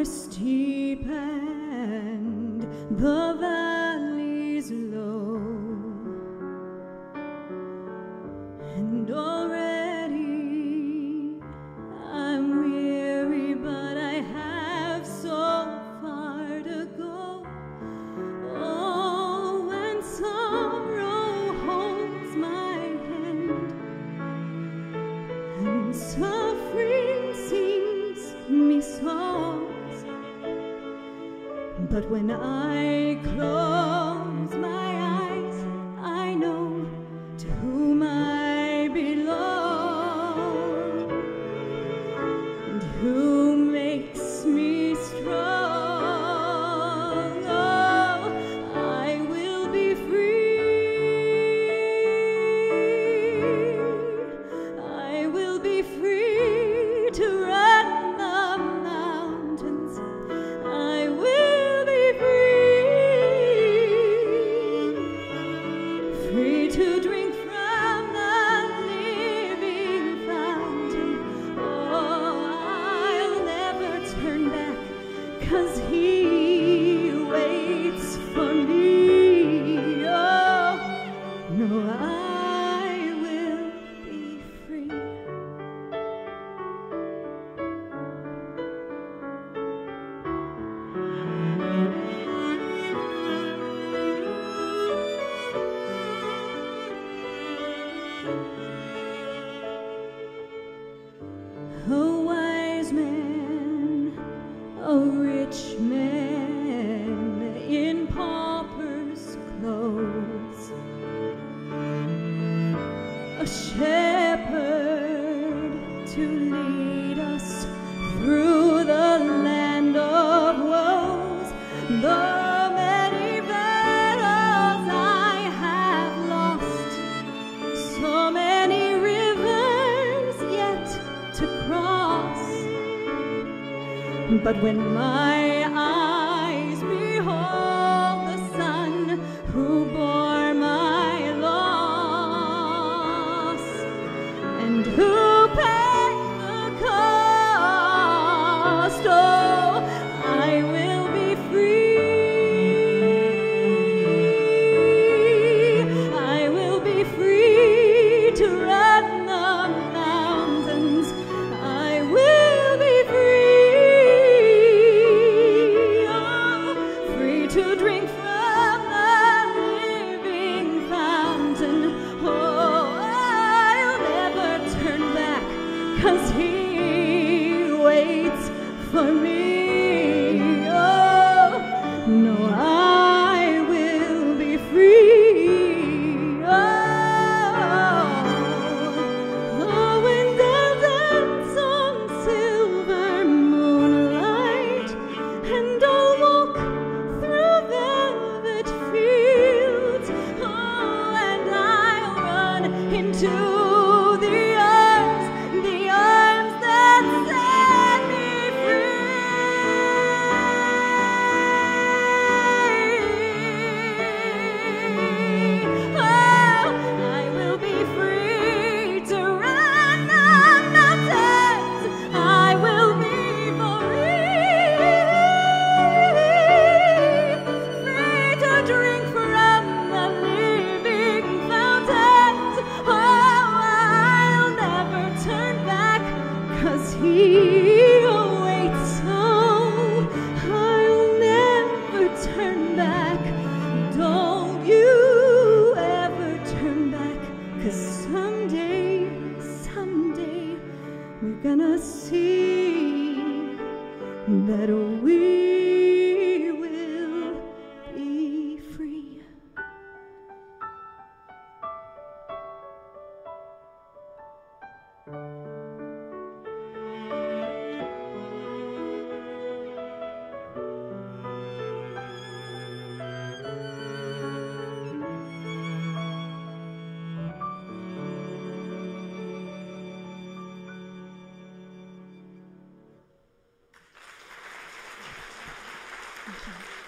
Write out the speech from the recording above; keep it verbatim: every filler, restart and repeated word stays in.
steep and the valleys low, and already I'm weary, but I have so far to go. Oh, when sorrow holds my hand and suffering sings me songs, but when I close my eyes, I know to whom I belong and who makes me strong. Oh, I will be free. I will be free to run the mountains. I will be free, free to drink from the living fountain. Oh, I'll never turn back, 'cause he waits for me. Oh, no, I will be free. A wise man, a rich man in pauper's clothes, a shepherd to lead us through the land of woes. The many battles I have lost, so many rivers yet to cross, but when my eyes behold the Son who bore my loss and who paid the cost, oh, I will be free. I will be free to run the mountains. I will be free, oh, free to drink from the living fountain. Oh, I'll never turn back, 'cause he waits for me. Oh, no, I will be free. Oh, the wind dances on silver moonlight, and I'll walk through velvet fields. Oh, and I'll run into the arms, the arms that set me free. Oh, I will be free to run the mountains. I will be free, free to drink from the living fountains. Oh, I'll never turn back, 'cause he awaits. Oh, I'll never turn back. Don't you ever turn back, 'cause someday, someday we're gonna see that we will be free. Thank you.